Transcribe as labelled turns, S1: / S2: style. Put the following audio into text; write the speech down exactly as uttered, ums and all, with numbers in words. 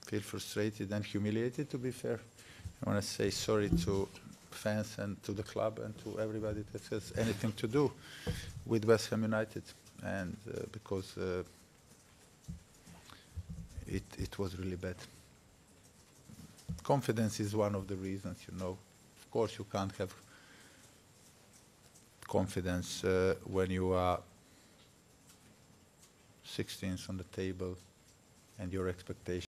S1: feel frustrated and humiliated, to be fair. I want to say sorry to fans and to the club and to everybody that has anything to do with West Ham United, and uh, because uh, it, it was really bad. Confidence is one of the reasons, you know. Of course, you can't have confidence uh, when you are sixteenth on the table and your expectations